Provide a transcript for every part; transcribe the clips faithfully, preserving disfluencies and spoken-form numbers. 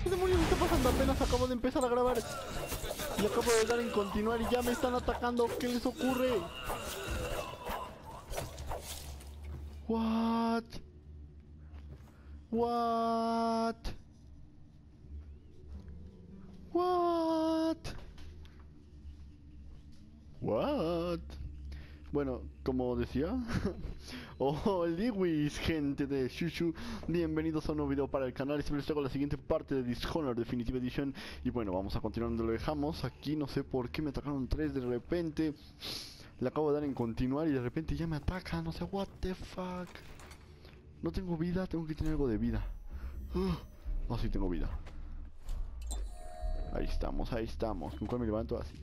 ¿Qué demonios está pasando? Apenas acabo de empezar a grabar y acabo de dar en continuar y ya me están atacando. ¿Qué les ocurre? What? What? What? What? Bueno, como decía, oh, Liwis, gente de Shushu, bienvenidos a un nuevo video para el canal. Y siempre les traigo la siguiente parte de Dishonored Definitive Edition. Y bueno, vamos a continuar donde lo dejamos. Aquí no sé por qué me atacaron tres de repente. Le acabo de dar en continuar y de repente ya me atacan. O sea, what the fuck. No tengo vida, tengo que tener algo de vida. Uh, no, sí tengo vida. Ahí estamos, ahí estamos. ¿Con cuál me levanto? Así.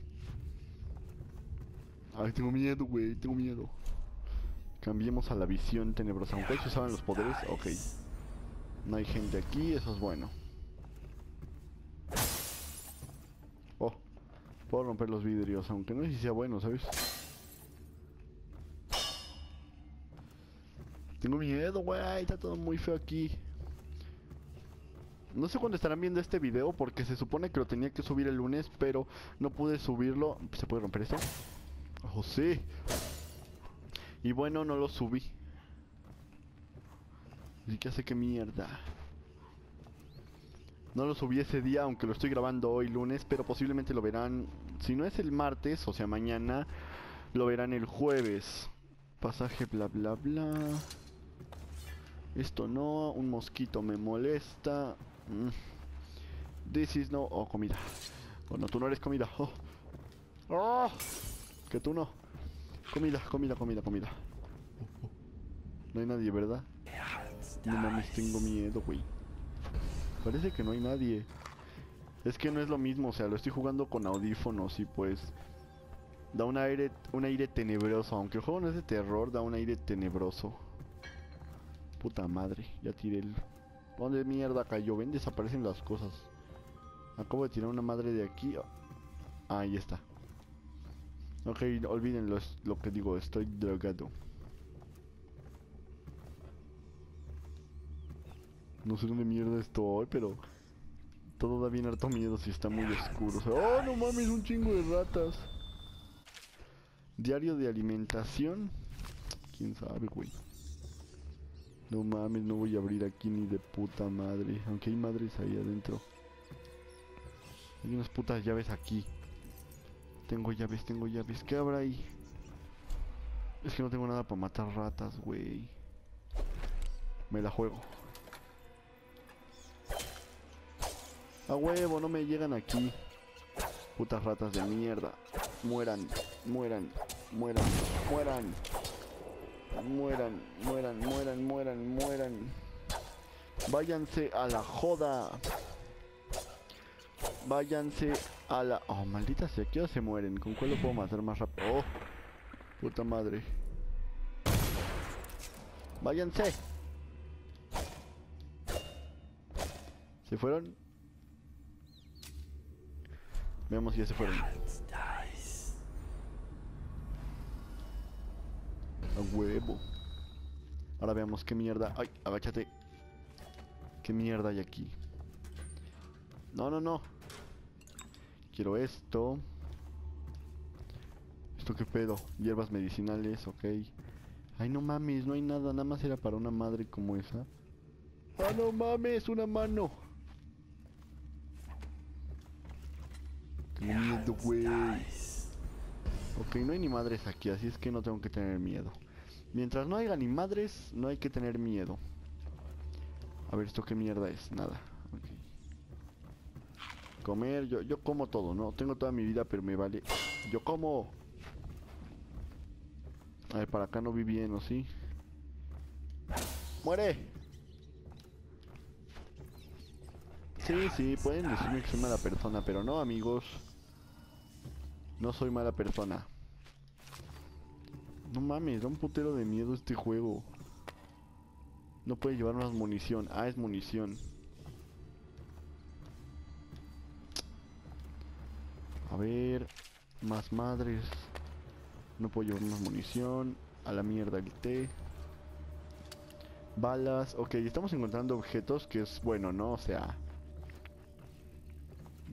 Ay, tengo miedo, güey, tengo miedo. Cambiemos a la visión tenebrosa. Aunque se usaban los poderes, ok. No hay gente aquí, eso es bueno. Oh, puedo romper los vidrios, aunque no sé si sea bueno, ¿sabes? Tengo miedo, güey, está todo muy feo aquí. No sé cuándo estarán viendo este video, porque se supone que lo tenía que subir el lunes, pero no pude subirlo. ¿Se puede romper esto? Oh, sí. Y bueno, no lo subí. Así que hace que mierda. No lo subí ese día, aunque lo estoy grabando hoy lunes, pero posiblemente lo verán. Si no es el martes, o sea mañana, lo verán el jueves. Pasaje bla bla bla. Esto no, un mosquito me molesta. mm. This is no. Oh, comida. Oh, no, tú no eres comida. Oh. Oh. Que tú no. Comida, comida, comida, comida. Oh, oh. No hay nadie, ¿verdad? No mames, tengo miedo, güey. Parece que no hay nadie. Es que no es lo mismo, o sea, lo estoy jugando con audífonos y pues da un aire, un aire tenebroso. Aunque el juego no es de terror, da un aire tenebroso. Puta madre, ya tiré el... ¿Dónde mierda cayó? Ven, desaparecen las cosas. Acabo de tirar una madre de aquí. Ah, ahí está. Ok, olviden lo, lo que digo, estoy drogado. No sé dónde mierda estoy, pero todo da bien harto miedo si está muy oscuro. O sea, ¡oh, no mames! Un chingo de ratas. Diario de alimentación. ¿Quién sabe, güey? No mames, no voy a abrir aquí ni de puta madre. Aunque hay madres ahí adentro. Hay unas putas llaves aquí. Tengo llaves, tengo llaves. ¿Qué habrá ahí? Es que no tengo nada para matar ratas, güey. Me la juego. A huevo, no me llegan aquí. Putas ratas de mierda. Mueran, mueran, mueran, mueran. Mueran, mueran, mueran, mueran, mueran. Váyanse a la joda. Váyanse a la... Oh, maldita sea, ¿qué hora se mueren? ¿Con cuál lo puedo matar más rápido? Oh, puta madre. Váyanse. ¿Se fueron? Veamos si ya se fueron. A huevo. Ahora veamos qué mierda. Ay, agáchate. ¿Qué mierda hay aquí? No, no, no. Quiero esto. ¿Esto qué pedo? Hierbas medicinales, ok. Ay, no mames, no hay nada. Nada más era para una madre como esa. Ah, no mames, una mano. Tengo miedo, güey. Ok, no hay ni madres aquí, así es que no tengo que tener miedo. Mientras no haya ni madres, no hay que tener miedo. A ver, ¿esto qué mierda es? Nada. Okay. Comer, yo, yo como todo, ¿no? Tengo toda mi vida, pero me vale. Yo como. A ver, para acá no vi bien, ¿o sí? ¡Muere! Sí, sí, pueden decirme que soy mala persona, pero no, amigos. No soy mala persona. No mames, da un putero de miedo este juego. No puede llevar más munición. Ah, es munición. A ver, más madres. No puedo llevar más munición. A la mierda el té. Balas. Ok, estamos encontrando objetos que es bueno, ¿no? O sea,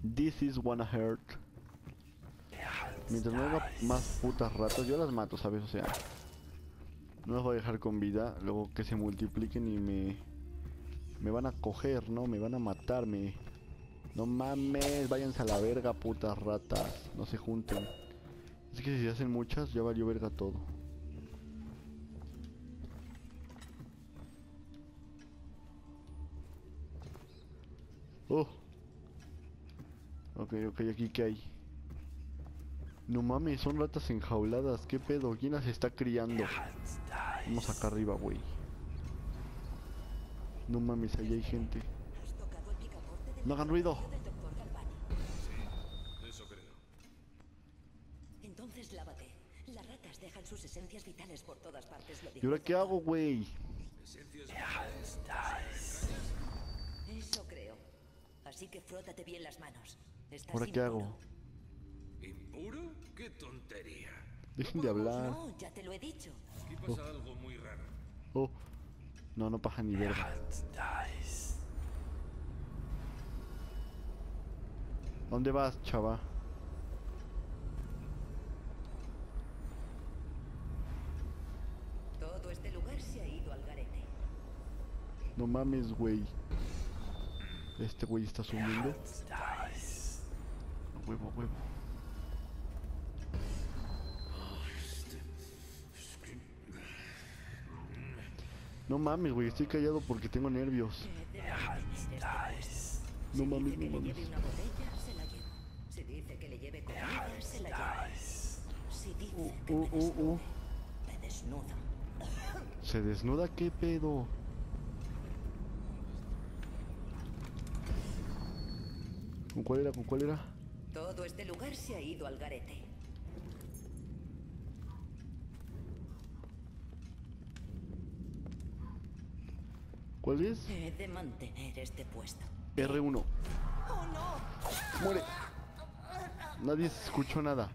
This is wanna hurt. Mientras no haga más putas ratas, yo las mato, ¿sabes? O sea, no las voy a dejar con vida. Luego que se multipliquen y me... Me van a coger, ¿no? Me van a matarme. No mames, váyanse a la verga, putas ratas. No se junten. Es que si se hacen muchas, ya valió verga todo. Oh. Ok, ok, aquí qué hay. No mames, son ratas enjauladas. ¿Qué pedo? ¿Quién las está criando? Vamos acá arriba, güey. No mames, ahí hay gente. No hagan ruido. Eso creo. Entonces lávate. Las ratas dejan sus esencias vitales por todas partes. Lo ¿Y ahora qué hago, güey? Esencias Eso creo. Así que frótate bien las manos. Estás ¿Ahora qué impuro. hago? ¿Impuro? ¡Qué tontería! Dejen de Vamos, hablar. no, ya te lo he dicho. Aquí pasa algo muy raro. Oh. No, no pasa ni verga. ¿Dónde vas, chava? Todo este lugar se ha ido al garete. No mames, güey. Este güey está subiendo. A huevo, a huevo. No mames, güey, estoy callado porque tengo nervios. No mames, no mames. Si dice que le lleve una botella, se la llevo. Si dice que le lleve comida, se la llevo. Si dice Uh, que uh, me uh, desnude, uh. me desnudo. ¿Se desnuda? ¿Qué pedo? ¿Con cuál era? ¿Con cuál era? Todo este lugar se ha ido al garete. ¿Cuál es? He de mantener este puesto. R uno. ¡Oh, no! ¡Muere! Nadie escuchó nada.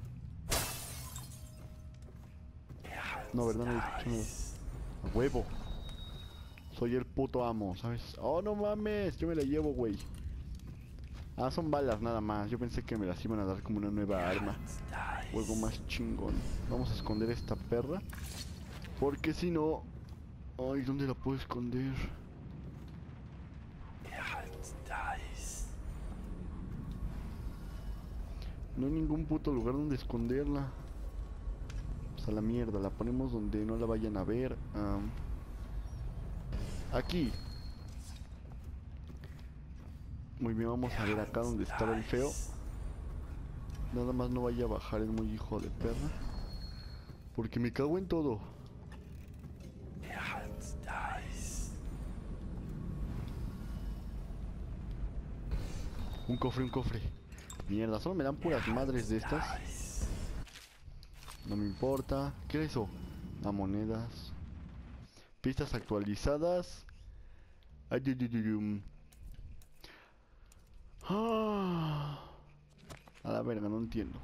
No, ¿verdad? Nadie escuchó nada. A huevo. Soy el puto amo, ¿sabes? ¡Oh, no mames! Yo me la llevo, güey. Ah, son balas nada más. Yo pensé que me las iban a dar como una nueva arma. O algo más chingón. Vamos a esconder esta perra. Porque si no... Ay, ¿dónde la puedo esconder? No hay ningún puto lugar donde esconderla. Pues a la mierda, la ponemos donde no la vayan a ver. Um, aquí. Muy bien, vamos a ver acá donde estaba el feo. Nada más no vaya a bajar el muy hijo de perra. Porque me cago en todo. Un cofre, un cofre. Mierda, solo me dan puras madres de estas. No me importa. ¿Qué es eso? A monedas. Pistas actualizadas. Ay, du, du, du, du. Ah. A la verga, no entiendo.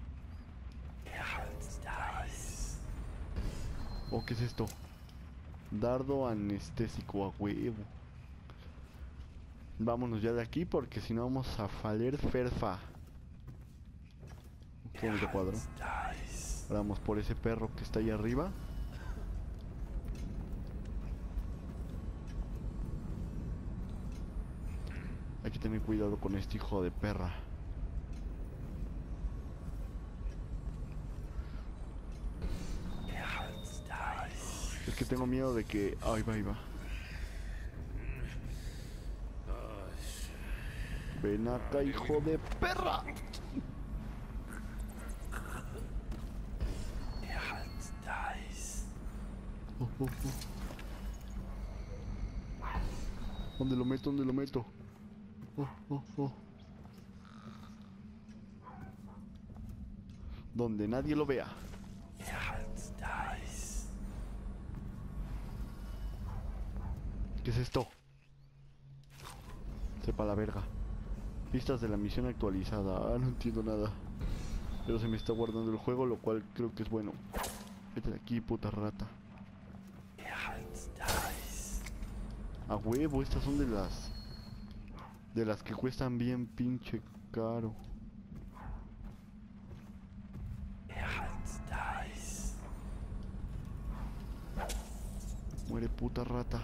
¿O qué es esto? Dardo anestésico a huevo. Vámonos ya de aquí porque si no vamos a faler ferfa. Qué bonito cuadro. Ahora vamos por ese perro que está ahí arriba. Hay que tener cuidado con este hijo de perra. Es que tengo miedo de que... Ahí va, ahí va. Ven acá, hijo de perra. Oh, oh, oh. ¿Dónde lo meto? ¿Dónde lo meto? Oh, oh, oh. Donde nadie lo vea. ¿Qué es esto? Sepa la verga. Pistas de la misión actualizada. Ah, no entiendo nada. Pero se me está guardando el juego, lo cual creo que es bueno. Vete de aquí, puta rata. A huevo, estas son de las... De las que cuestan bien pinche caro. Muere, puta rata.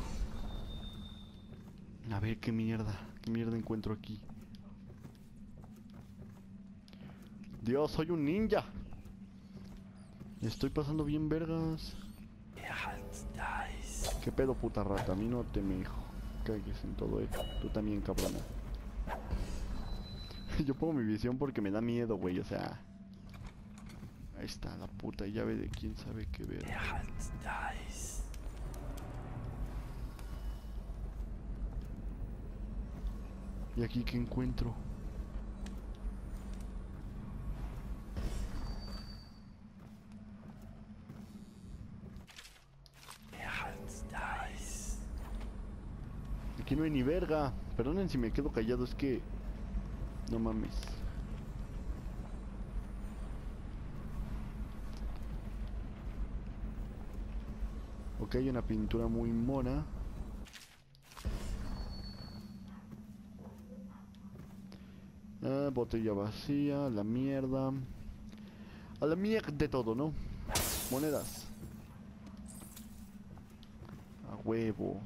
A ver qué mierda. ¿Qué mierda encuentro aquí? Dios, soy un ninja. Me estoy pasando bien vergas. ¿Qué pedo, puta rata? A mí no te me cagues en todo esto. Tú también, cabrona. Yo pongo mi visión porque me da miedo, güey. O sea... Ahí está, la puta llave de quién sabe qué ver. ¿Y aquí qué encuentro? Aquí no hay ni verga. Perdonen si me quedo callado, es que... No mames. Ok, hay una pintura muy mona. Ah, botella vacía, la mierda. A la mierda de todo, ¿no? Monedas. A huevo.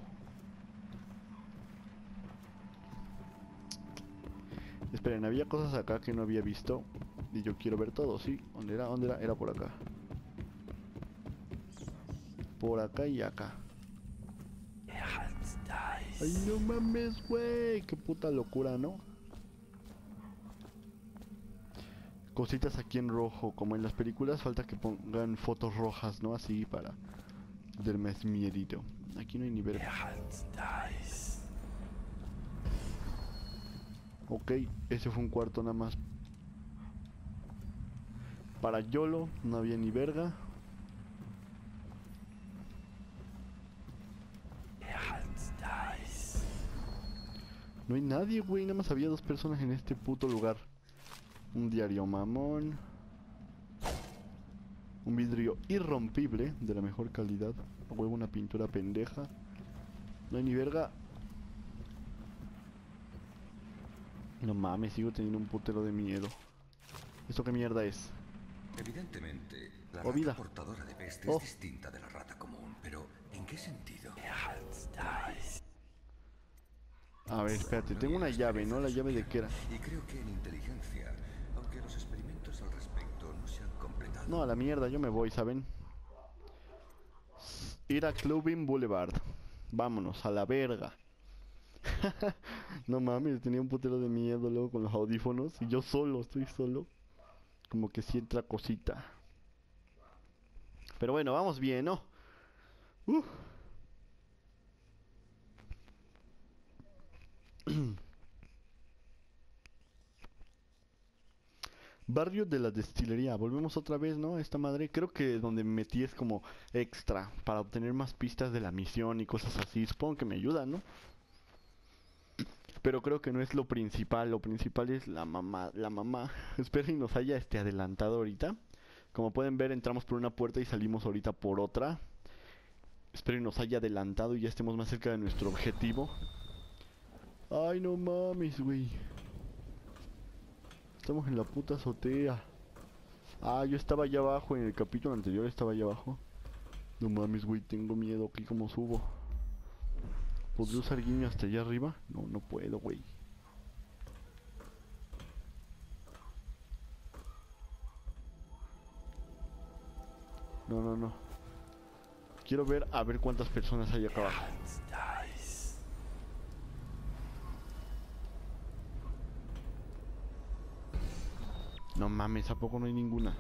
Esperen, había cosas acá que no había visto. Y yo quiero ver todo, ¿sí? ¿Dónde era? ¿Dónde era? Era por acá. Por acá y acá. Ay, no mames, güey. Qué puta locura, ¿no? Cositas aquí en rojo, como en las películas, falta que pongan fotos rojas, ¿no? Así para del más miedito. Aquí no hay ni verga. Ok, ese fue un cuarto nada más. Para YOLO, no había ni verga. No hay nadie, güey, nada más había dos personas en este puto lugar. Un diario mamón. Un vidrio irrompible, de la mejor calidad. A huevo, una pintura pendeja. No hay ni verga. No mames, sigo teniendo un putero de miedo. ¿Esto qué mierda es? Evidentemente, la Oh, rata vida. portadora de peste Oh. es distinta de la rata común, pero ¿en qué sentido? A ver, espérate, tengo una llave, ¿no? ¿La llave de qué era? Y creo que en inteligencia, aunque los experimentos al respecto no se han completado. No, a la mierda, yo me voy, ¿saben? Ir a Clubbing Boulevard. Vámonos, a la verga. No mames, tenía un putero de miedo luego con los audífonos. Y yo solo, estoy solo. Como que sí entra cosita. Pero bueno, vamos bien, ¿no? Uh. Barrio de la destilería. Volvemos otra vez, ¿no? Esta madre. Creo que donde me metí es como extra. Para obtener más pistas de la misión y cosas así. Supongo que me ayuda, ¿no? Pero creo que no es lo principal. Lo principal es la mamá. La mamá. Espero y nos haya este adelantado ahorita. Como pueden ver, entramos por una puerta y salimos ahorita por otra. Espero y nos haya adelantado y ya estemos más cerca de nuestro objetivo. Ay, no mames, güey. Estamos en la puta azotea. Ah, yo estaba allá abajo. En el capítulo anterior estaba allá abajo. No mames, güey, tengo miedo. Aquí como subo. ¿Podría usar guiño hasta allá arriba? No, no puedo, güey. No, no, no. Quiero ver a ver cuántas personas hay acá abajo. No mames, ¿a poco no hay ninguna?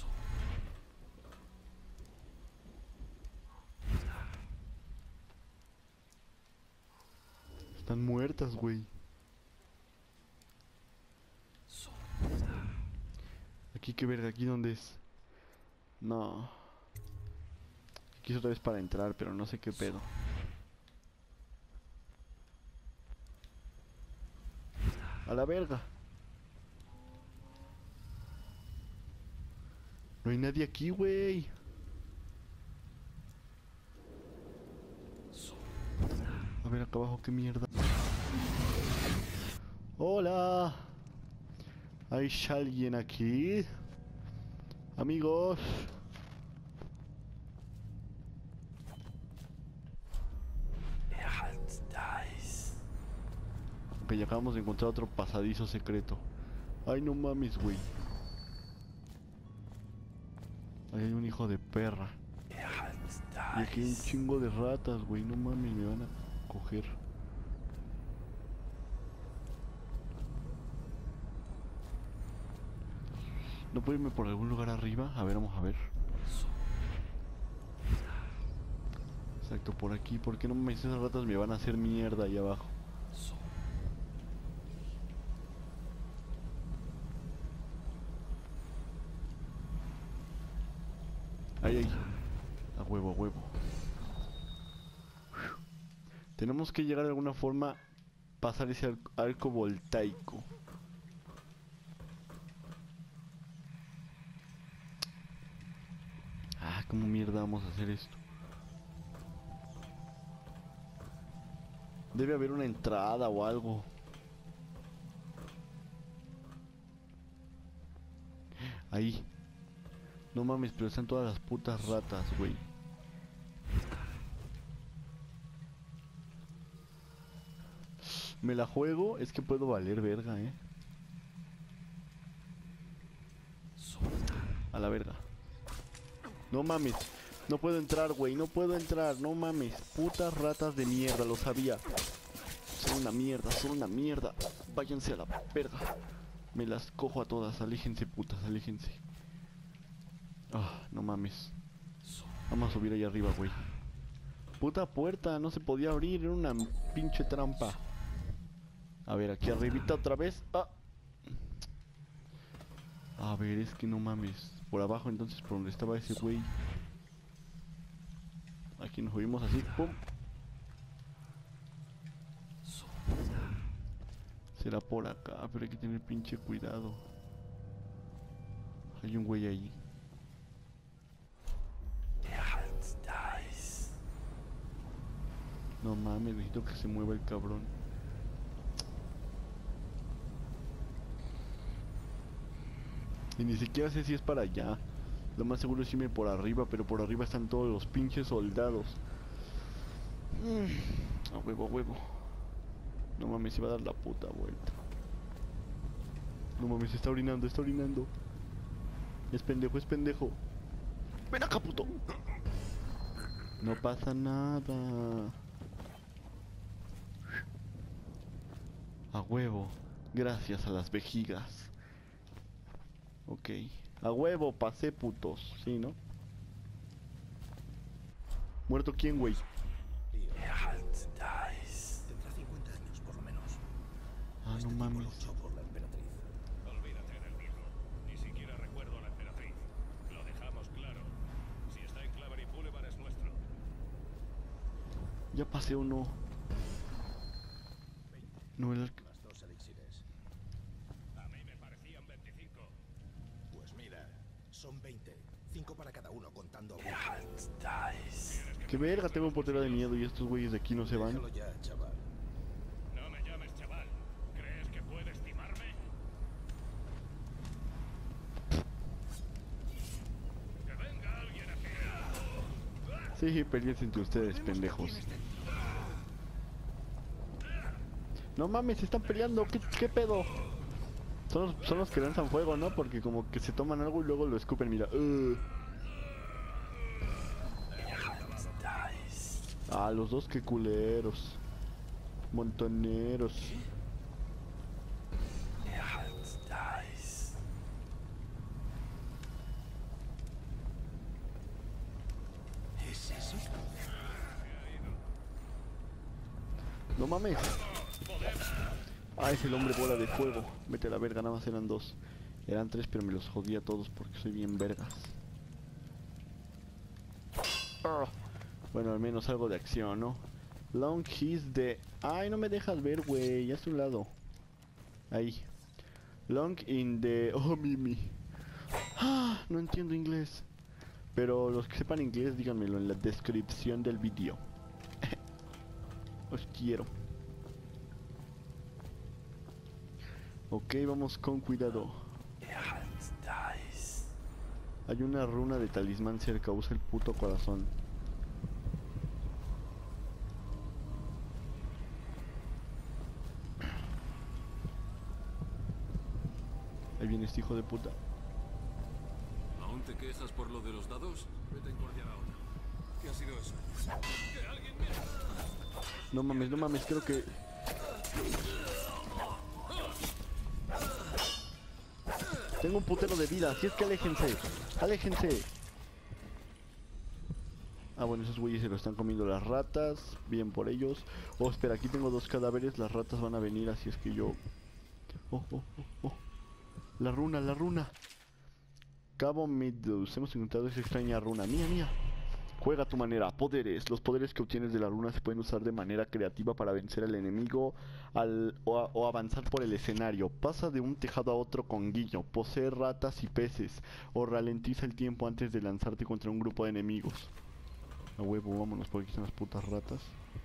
Están muertas, güey. Aquí, qué verga, aquí dónde es. No. Aquí es otra vez para entrar, pero no sé qué pedo. A la verga. No hay nadie aquí, güey. A ver acá abajo, qué mierda. Hola. ¿Hay alguien aquí? Amigos. Ok, ya acabamos de encontrar otro pasadizo secreto. Ay, no mames, güey. Ahí hay un hijo de perra. Y aquí hay un chingo de ratas, güey. No mames, me van a coger. ¿No puedo irme por algún lugar arriba? A ver, vamos a ver. Exacto, por aquí. ¿Por qué no me esas ratas me van a hacer mierda ahí abajo? Ahí, ahí. A huevo, a huevo. Uf. Tenemos que llegar de alguna forma. Pasar ese ar arco voltaico. Ah, ¿cómo mierda vamos a hacer esto? Debe haber una entrada o algo. Ahí. No mames, pero están todas las putas ratas, güey. Me la juego, es que puedo valer verga, eh. A la verga. No mames. No puedo entrar, güey. No puedo entrar. No mames. Putas ratas de mierda. Lo sabía. Son una mierda. Son una mierda. Váyanse a la verga. Me las cojo a todas. Aléjense, putas. Aléjense. Ah, no mames. Vamos a subir ahí arriba, güey. Puta puerta. No se podía abrir. Era una pinche trampa. A ver, aquí arribita otra vez. Ah. A ver, es que no mames. Por abajo entonces, por donde estaba ese güey. Aquí nos subimos así, pum. Será por acá, pero hay que tener pinche cuidado. Hay un güey ahí. No mames, necesito que se mueva el cabrón. Y ni siquiera sé si es para allá. Lo más seguro es irme por arriba, pero por arriba están todos los pinches soldados. Mm, a huevo, a huevo. No mames, se va a dar la puta vuelta. No mames, se está orinando, está orinando. Es pendejo, es pendejo. Ven acá, puto. No pasa nada. A huevo. Gracias a las vejigas. Ok. A huevo, pasé, putos. Sí, ¿no? ¿Muerto quién, güey? Tendrá cincuenta años, por lo menos. Ah, no mames. Luchó por la emperatriz. Olvídate del mismo. Ni siquiera recuerdo a la emperatriz. Lo dejamos claro. Si está en Clavery Boulevard es nuestro. Ya pasé uno. No, el... Más dos elixires. A mí me parecían veinticinco. Pues mira, son veinte. cinco para cada uno, contando. Qué verga, tengo un portero de miedo y estos güeyes de aquí no se van. Déjalo ya, chaval. No me llames chaval. ¿Crees que puedes timarme? ¡Que venga alguien aquí! Sí, peleense entre ustedes, pendejos. No mames, se están peleando, ¿qué, qué pedo? Son los, son los que lanzan fuego, ¿no? Porque como que se toman algo y luego lo escupen, mira. Uh. Ah, los dos, qué culeros. Montoneros. ¿Es eso? No mames. Ah, es el hombre bola de fuego. Vete a la verga, nada más eran dos. Eran tres, pero me los jodí a todos porque soy bien vergas. Ah. Bueno, al menos algo de acción, ¿no? Long his de... Ay, no me dejas ver, güey. Ya es un lado. Ahí. Long in the... Oh, Mimi. Ah, no entiendo inglés. Pero los que sepan inglés, díganmelo en la descripción del vídeo. Os quiero. Ok, vamos con cuidado. Hay una runa de talismán cerca, usa el puto corazón. Ahí viene este hijo de puta. ¿Aún te quejas por lo de los dados? Vete a engordear ahora. ¿Qué ha sido eso? ¡Que alguien me... No mames, no mames, creo que... Tengo un putero de vida, así es que aléjense. Aléjense. Ah, bueno, esos güeyes se lo están comiendo las ratas. Bien por ellos. Oh, espera, aquí tengo dos cadáveres. Las ratas van a venir, así es que yo... Oh, oh, oh, oh. La runa, la runa. Cabo Meadows. Hemos encontrado esa extraña runa. Mía, mía. Juega a tu manera. Poderes. Los poderes que obtienes de la runa se pueden usar de manera creativa para vencer al enemigo al, o, a, o avanzar por el escenario. Pasa de un tejado a otro con guiño. Posee ratas y peces. O ralentiza el tiempo antes de lanzarte contra un grupo de enemigos. A huevo, vámonos, por aquí están las putas ratas.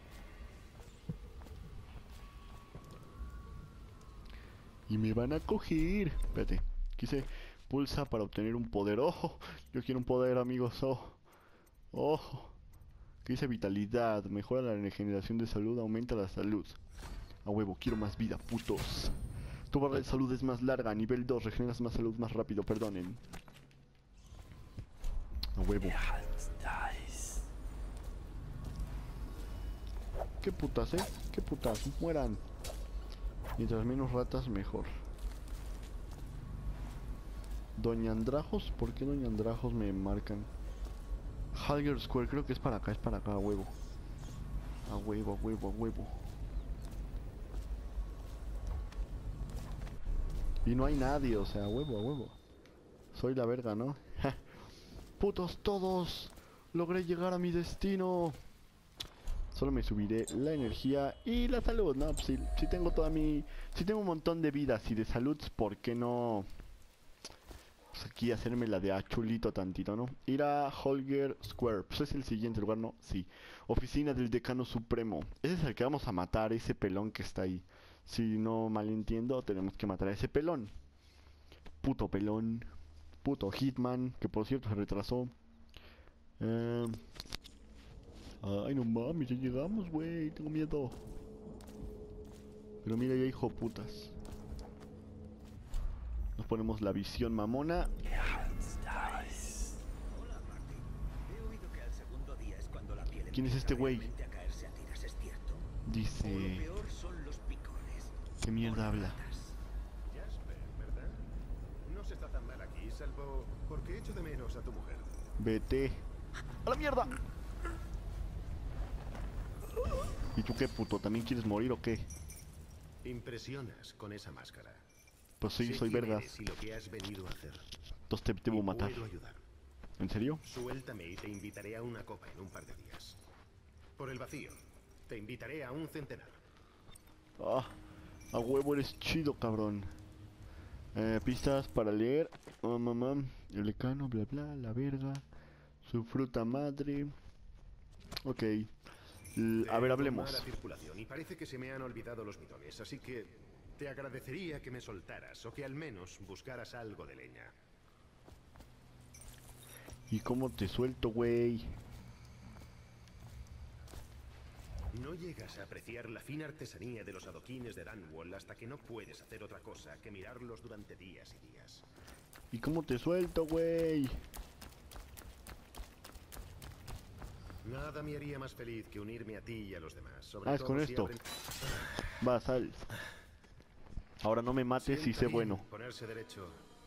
Y me van a coger. Espérate. Quise pulsa para obtener un poder. ¡Ojo! Yo quiero un poder, amigos. ¡Ojo! ¡Ojo! ¿Qué dice vitalidad? Mejora la regeneración de salud, aumenta la salud. A huevo, quiero más vida, putos. Tu barra de salud es más larga. Nivel dos, regeneras más salud más rápido, perdonen. A huevo. ¿Qué putas, eh? ¿Qué putas? Mueran. Mientras menos ratas, mejor. Doña Andrajos, ¿por qué Doña Andrajos me marcan? Halger Square, creo que es para acá, es para acá, a huevo. A huevo, a huevo, a huevo. Y no hay nadie, o sea, a huevo, a huevo. Soy la verga, ¿no? ¡Putos todos! Logré llegar a mi destino. Solo me subiré la energía y la salud, ¿no? Pues si, si tengo toda mi... Si tengo un montón de vidas y de salud, ¿por qué no...? Pues aquí hacerme la de a chulito tantito, ¿no? Ir a Holger Square. Pues es el siguiente lugar, ¿no? Sí. Oficina del Decano Supremo. Ese es el que vamos a matar, ese pelón que está ahí. Si no malentiendo, tenemos que matar a ese pelón. Puto pelón. Puto Hitman, que por cierto se retrasó. Eh... Ay, no mames, ya llegamos, güey. Tengo miedo. Pero mira, ya hijo putas. Nos ponemos la visión mamona. ¿Quién es este güey? Dice... ¿Qué mierda habla? Jasper, ¿verdad? No se está tan mal aquí, salvo porque echo de menos a tu mujer. Vete. ¡A la mierda! ¿Y tú qué, puto? ¿También quieres morir o qué? Impresionas con esa máscara. Pues sí, Sé soy quién vergas. eres y lo que has venido a hacer. Entonces te debo Y matar. puedo ayudar. ¿En serio? Suéltame y te invitaré a una copa en un par de días. Por el vacío, te invitaré a un centenar. Ah, a huevo eres chido, cabrón. Eh, pistas para leer. Oh, mamá. El decano, bla bla, la verga. Su fruta madre. Ok. L a ver, hablemos. La circulación y parece que se me han olvidado los bidones, así que te agradecería que me soltaras o que al menos buscaras algo de leña. ¿Y cómo te suelto, güey? No llegas a apreciar la fina artesanía de los adoquines de Dunwall hasta que no puedes hacer otra cosa que mirarlos durante días y días. ¿Y cómo te suelto, güey? Nada me haría más feliz que unirme a ti y a los demás. Sobre Ah, es todo con si esto. abren- Va, sal. Ahora no me mates y Sienta sé bien bueno. Ponerse derecho.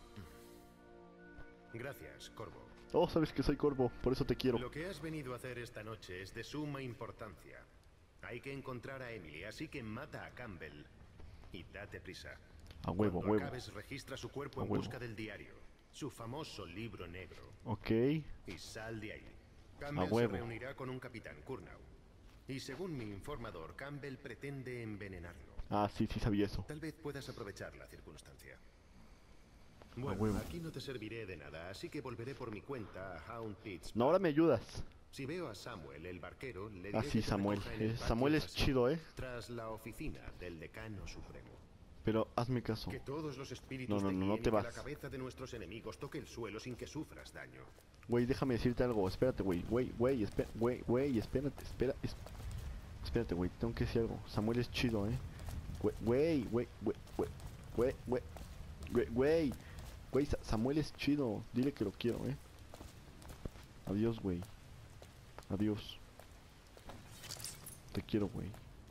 Gracias, Corvo. Oh, sabes que soy Corvo, por eso te quiero. Lo que has venido a hacer esta noche es de suma importancia. Hay que encontrar a Emily, así que mata a Campbell. Y date prisa. A huevo, Cuando huevo. acabes, registra su cuerpo A en huevo. busca del diario. Su famoso libro negro. Ok. Y sal de ahí. Campbell A se huevo. reunirá con un capitán, Kurnau. Y según mi informador, Campbell pretende envenenarlo. Ah, sí, sí sabía eso. Tal vez puedas aprovechar la circunstancia. A Bueno, huevo. aquí no te serviré de nada, así que volveré por mi cuenta a Hound Pits. No, ahora me ayudas. Si veo a Samuel, el barquero, le diré Ah, que sí, te Samuel. recoja en el Eh, patio Samuel es trasero, chido, ¿eh? Tras la oficina del decano supremo. Pero hazme caso. Que todos los espíritus No, no, te no, no guíen te y que vas. la cabeza de nuestros enemigos toque el suelo sin que sufras daño. Güey, déjame decirte algo. Espérate, güey. Güey, güey, espera, güey, güey, espérate, espera, es- espérate, güey. Tengo que decir algo. Samuel es chido, eh. Güey, güey, güey, güey, güey, güey, güey, güey, güey, güey, Sa- Samuel es chido. Dile que lo quiero, eh. Adiós, güey. Adiós. Te quiero, güey.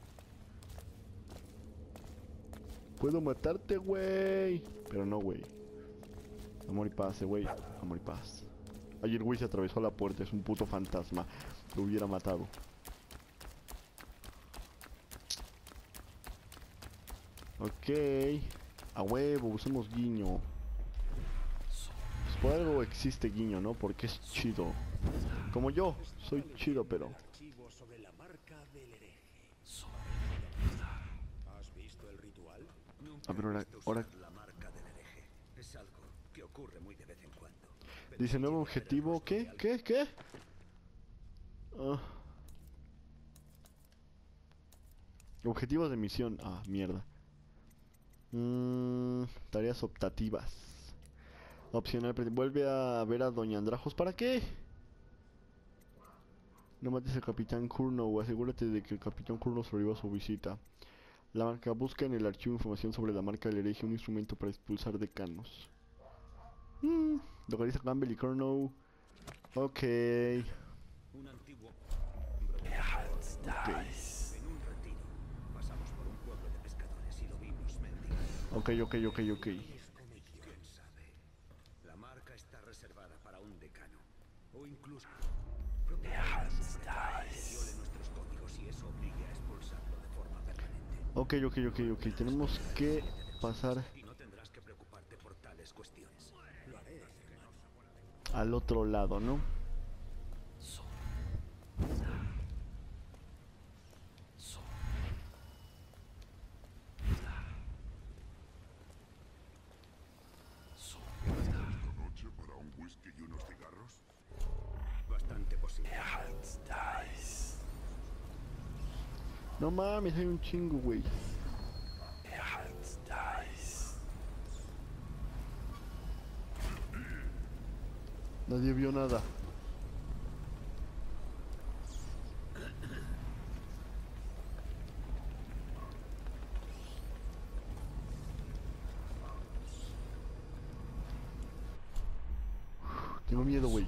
Puedo matarte, güey. Pero no, güey. Amor y paz, eh, güey. Amor y paz. Ayer, güey, se atravesó la puerta. Es un puto fantasma. Lo hubiera matado. Ok. A huevo, usemos guiño. Pues por algo existe guiño, ¿no? Porque es chido. Como yo. Soy chido, pero... Archivo sobre la marca del hereje. ¿Has visto el ritual? A ver, ahora... ahora... La marca del hereje. Es algo que ocurre muy de vez en cuando. Dice nuevo objetivo. ¿Qué? ¿Qué? ¿Qué? Ah. Objetivos de misión. Ah, mierda. Mm, tareas optativas. Opcional. pre- Vuelve a ver a Doña Andrajos. ¿Para qué? No mates al Capitán Kurnow. Asegúrate de que el Capitán Kurnow sobreviva a su visita. La marca. Busca en el archivo información sobre la marca del hereje. Un instrumento para expulsar decanos. Mm, localiza Campbell y Kurnow. Ok. Un antiguo. Ok. En un retiro, pasamos por un pueblo de pescadores y lo vimos mendigar. Ok, ok, ok, ok. ¿Quién sabe? La marca está reservada para un decano. O incluso... viole nuestros códigos y eso obligue a expulsarlo de forma permanente. Ok, ok, ok, ok. Tenemos que pasar Y no tendrás que preocuparte por tales cuestiones. Lo haré. al otro lado, ¿no? noche para un whisky y unos cigarros? Bastante posible. No mames, hay un chingo, güey. Nadie vio nada. Tengo miedo, güey.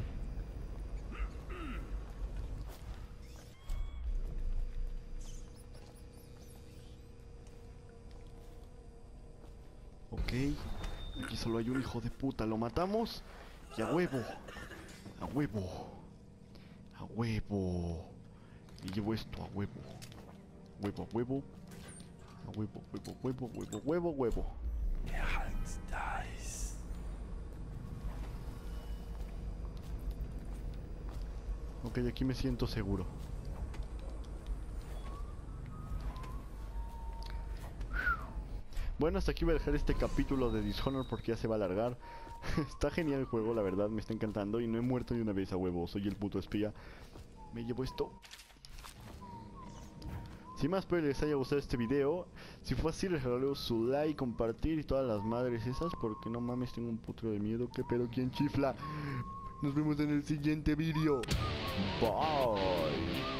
Ok. Aquí solo hay un hijo de puta. Lo matamos. Y a huevo. A huevo. A huevo. Y llevo esto a huevo. Huevo, a huevo. A huevo, huevo, huevo, huevo, huevo, huevo. Ok, aquí me siento seguro. Bueno, hasta aquí voy a dejar este capítulo de Dishonored porque ya se va a alargar. Está genial el juego, la verdad, me está encantando y no he muerto ni una vez a huevo, soy el puto espía. Me llevo esto. Sin más, espero que les haya gustado este video. Si fue así, les regalo su like, compartir y todas las madres esas, porque no mames, tengo un puto de miedo. ¿Qué pedo? ¿Quién chifla? Nos vemos en el siguiente video. Bye.